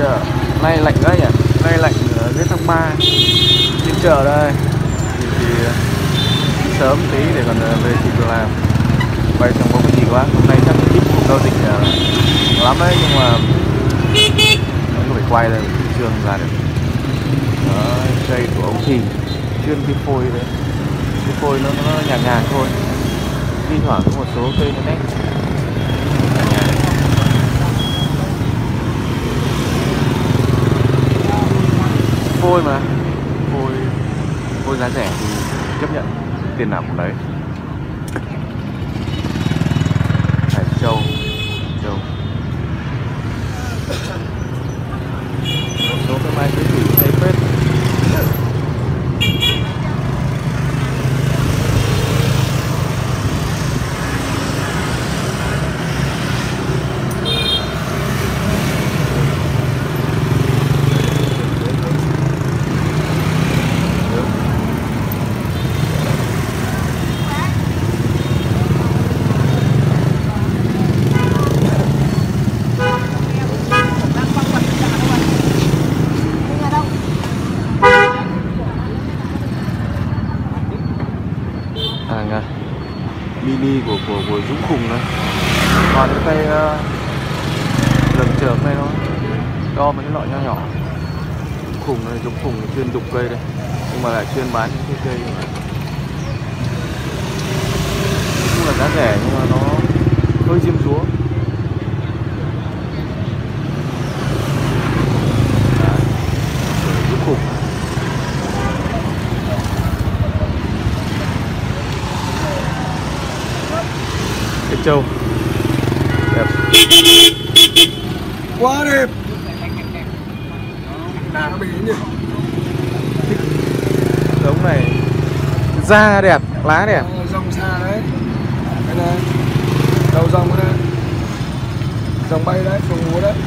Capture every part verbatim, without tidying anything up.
chợ. Nay lạnh quá nhỉ. Nay lạnh đến tháng ba. Trên chợ đây thì, thì sớm tí để còn về kịp được làm. Bay trong bóng cái gì quá. Hôm nay chắc ít giao dịch lắm đấy, nhưng mà vẫn phải quay đây thị trường ra được. Đó, cây của ông Thì chuyên cái phôi đấy, cái phôi nó, nó nhàn nhàn thôi, thi thoảng có một số cây nó nét nhàn nhàn. Phôi mà phôi phôi giá rẻ thì chấp nhận, tiền nào cũng lấy. Hải châu châu một số cái mai cái thủy hay phết. Mini của của của Dũng Khùng này, còn cái cây uh, lầm chởm này nó to mấy cái loại nho nhỏ. Dũng Khùng này, Dũng Khùng chuyên dục cây đây, nhưng mà lại chuyên bán những cái cây cũng là giá rẻ nhưng mà nó hơi diêm dúa. Dũng Khùng cái trâu đẹp quá đẹp. Nào nó bị nhỉ. giống này, da đẹp, lá đẹp. Ờ, dòng xa đấy. Cái này đầu dòng đây, dòng bay đấy, dòng múa đấy.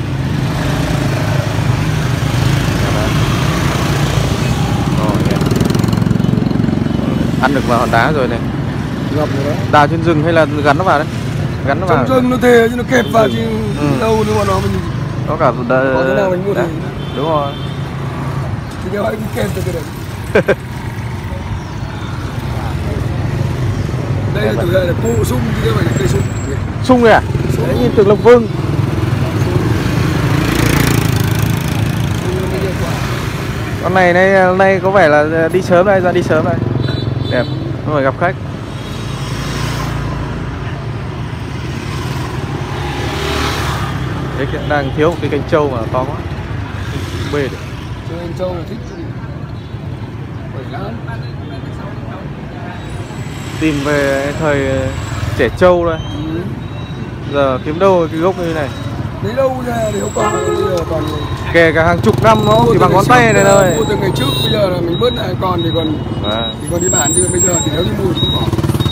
Ăn được vào hòn đá rồi này. Ngập rồi đấy. Đào trên rừng hay là gắn nó vào đấy? Gắn nó vào. Trong rừng nó thề chứ nó kẹp vào chứ ừ. đâu nữa mà nó mình có cả đờ... có thế nào mình mua thì đúng rồi. thì cái hỏi kẹp từ cái đấy. Đây là chủ đề là cụ sung chứ không phải là cây sung. Sung rồi à? Đấy, nhìn tưởng Lộc Vương. Con này này nay có vẻ là đi sớm đây, ra đi sớm đây. Đẹp, không phải gặp khách. Đấy, đang thiếu một cái cánh trâu mà to quá, bê được. Cho nên trâu là thích bảy lắm. Tìm về thời trẻ trâu đây. Ừ. Giờ kiếm đâu cái gốc như này. Lấy đâu ra để không còn bây giờ còn kể cả hàng chục năm nó chỉ bằng ngón tay này thôi. Mua từ ngày trước bây giờ là mình bớt lại còn thì còn à. thì còn đi bán, chứ bây giờ thì nếu đi mua thì không có.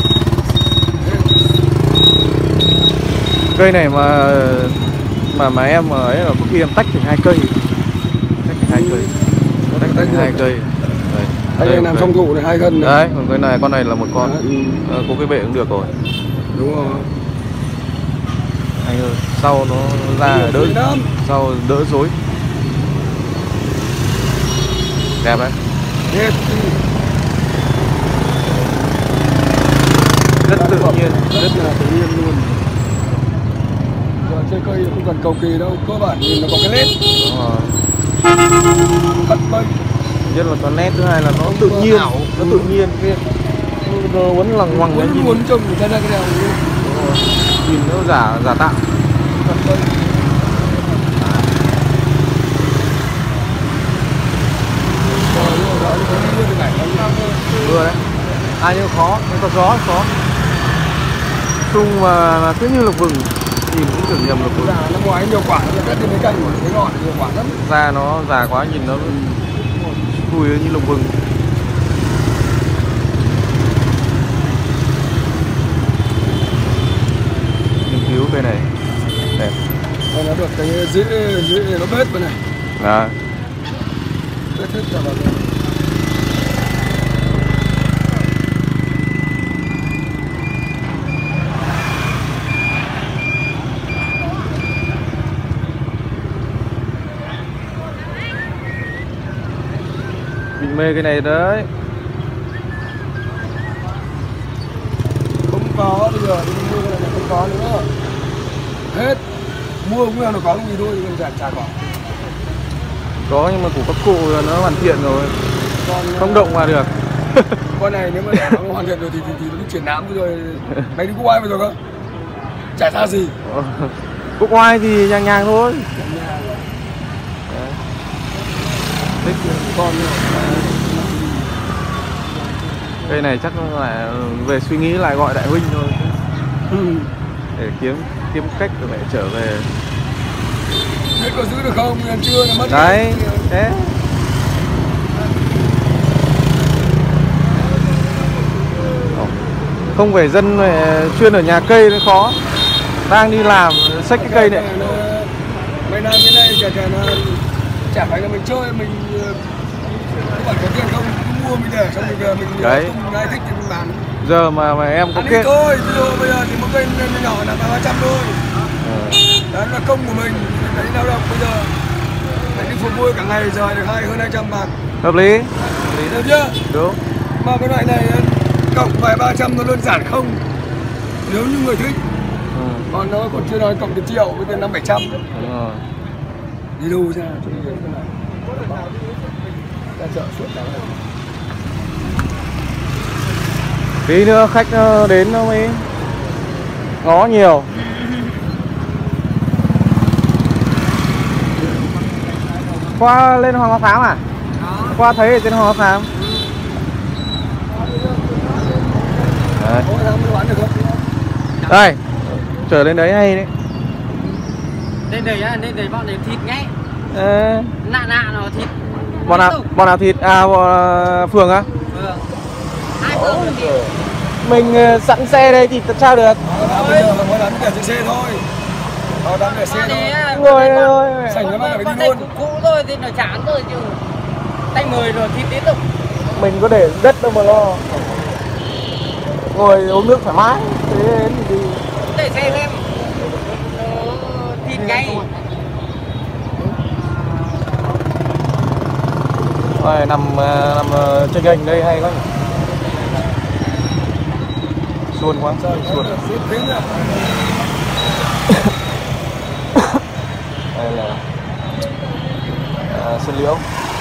Cây này mà mà mà em ấy là có khi em tách thành hai cây, tách thành hai cây, tách thành hai cây. Đây, đây làm song thụ này hai cân. Đấy, còn cái này con này là một con, ừ. à, có cái bệ cũng được rồi. Đúng rồi. Hay hơn, sau nó ra đỡ, sau đỡ rối. Đẹp đấy. Đẹp. Rất tự nhiên, rất là tự nhiên luôn. Giờ chơi cây không cần cầu kỳ đâu, cơ bản nhìn nó có cái nét. Đúng rồi. Thật bay. Nhất là có nét, thứ hai là nó tự nhiên, ảo. Nó tự nhiên, cái nó vẫn lằng ngoằng đấy. Muốn trông người ta ra cái nào luôn. Đúng rồi. Nhìn nó giả giả tạo. Thật bay. Mưa đấy. À nhưng khó, nhưng có gió khó. Sung mà, mà cứ như lục vừng, nhìn cũng tưởng nhầm lục vừng. Dạ, năm ngoái nhiều quả nó cắt đi mấy cành mà thấy ngọn nhiều quả lắm. Da nó già quá nhìn nó vui như lục vừng. Nghiên cứu cây này đẹp. Đây nó được cái rễ rễ nó bết bên này. À. Bết hết cả vào đây. mê cái này đấy. Không có, bây giờ đi mua cái này không có nữa. Hết. Mua cũng là nó có cái gì thôi, nhưng chả chả có. Có nhưng mà của các cụ nó hoàn thiện rồi. Con, không động vào được. Con này nếu mà để nó hoàn thiện rồi thì thì, thì nó bị triển lãm rồi. Mày đi quốc oai bây giờ cơ? Chả ra gì. Quốc oai thì nhàng nhàng thôi. Thích con cây này chắc là về suy nghĩ lại gọi đại huynh thôi. Để kiếm kiếm cách rồi lại trở về. biết có giữ được không? Chưa là mất đấy thế. Không phải dân chuyên ở nhà cây nó khó, đang đi làm xách cái cây này. Mấy năm cái này chả chả là chả phải là mình chơi mình không phải có tiền không cứ mua mình để xong mình mình đấy tung ai thích thì mình bán. Giờ mà mà em có ăn kết thôi ví dụ bây giờ thì một cây nhỏ là ba trăm thôi. Ừ. Đó là công của mình, đấy lao động bây giờ phải đi phục vụ cả ngày giờ được hai hơn hai trăm bạc. Hợp lý. Được chưa? Đúng. Mà cái loại này cộng vài ba trăm nó đơn giản không? Nếu như người thích. Ừ. Còn nó còn chưa nói cộng từ triệu với từ năm bảy trăm. Đúng rồi. Đi đâu ra chỗ gì cái này? Ra chợ suốt đó. Tí nữa khách đến nó mới ngó nhiều. Qua lên Hoàng Hoa Thám à? Đó. Qua thấy ở trên Hoàng Hoa Thám. Đấy. Đây, trở lên đấy hay đấy. Lên đấy á, lên đấy bọn này thịt ngay. À. Nạ nạ nó thịt. Bọn nào, bọn nào thịt? À, bọn Phường á? Phường. Hai Phường là thịt. Mình sẵn xe đây thì sao được? Bây giờ mới đánh để trên xe thôi. Họ đánh để xe thôi. Rồi rồi. Sảnh nó phải đi luôn. Cũ rồi thì nó chán rồi chứ. Tay mời rồi thịt tiếp tục. Mình có để đất đâu mà lo. Ngồi uống nước thoải mái. Thế đến thì đi. Để xe em. Thịt ngay. Rồi nằm nằm trên gành đây hay quá. Xuân quá, xuân. Đây là à, sơn liễu.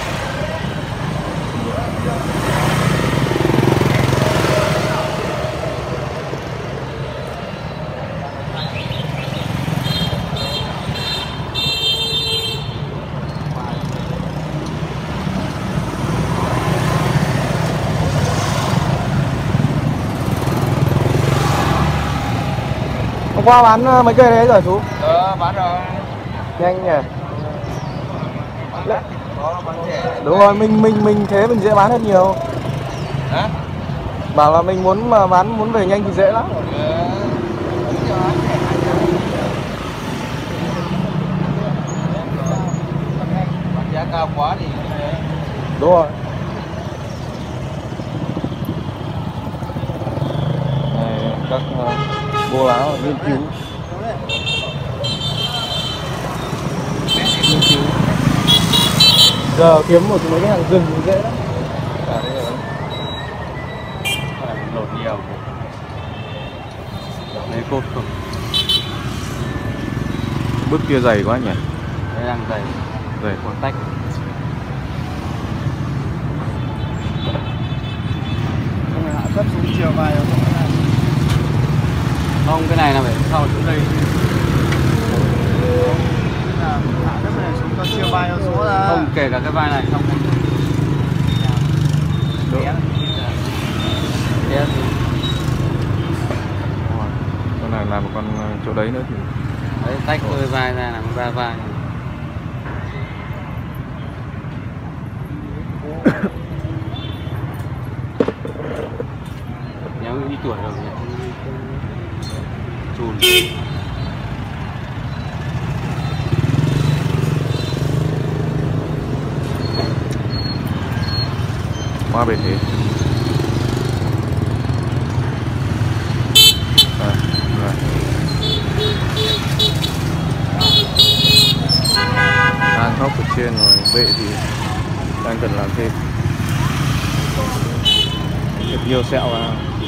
Hôm qua bán mấy cây đấy rồi chú? Ờ, bán rồi. Nhanh nhỉ? Đó, bán rẻ. Đúng rồi, mình mình mình thế mình dễ bán hơn nhiều. Hả? Bảo là mình muốn mà bán muốn về nhanh thì dễ lắm. Ừ. Bán giá cao quá thì đúng rồi. Này, các uh, cô lão nghiên cứu. Nghiên cứu. Giờ kiếm một mấy cái hàng rừng thì dễ lắm. À, đây là lột nhiều. Lấy cốt không? Bước kia dày quá nhỉ? Đây đang dày. Dày khoảng tách. không phải hạ thấp xuống chiều vài rồi. Không, cái này là phải sau xuống đây. Hạ thấp này xuống cho chiều vai nó số ra. Không, kể cả cái vai này không. Đúng. Té thì con này làm một con chỗ đấy nữa thì đấy, tách đôi vai ra làm ba vai. Nếu đi tuổi rồi nhỉ? Chùn. quá bền thế. À, rồi. Đang khóc ở trên rồi, vệ thì đang cần làm thêm. Nhiều sẹo vào.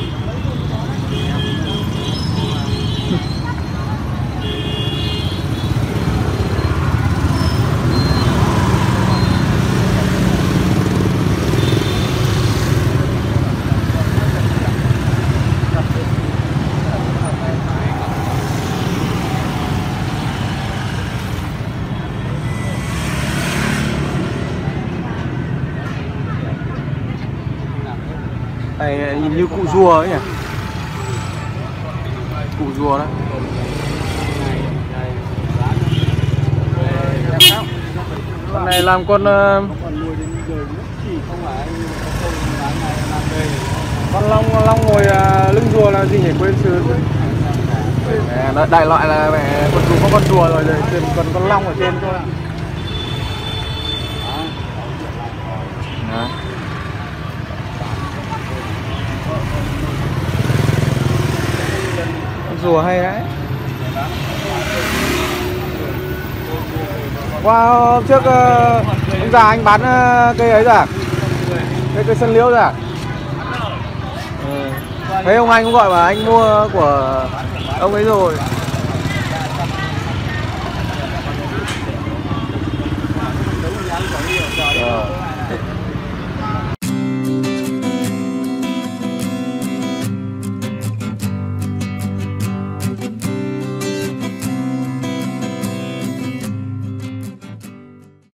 Này nhìn như cụ rùa ấy nhỉ? Cụ rùa đó. Con này làm con uh... con long long ngồi uh, lưng rùa là gì nhỉ? Quên xứ. Mẹ, đại loại là mẹ con rùa có con rùa rồi, rồi còn con long ở trên thôi. Đó. Rùa hay đấy. Wow, hôm trước uh, ông già anh bán uh, cây ấy ra, cây cây sân liễu ra. Ừ. Thấy ông anh cũng gọi mà anh mua của ông ấy rồi. Ờ.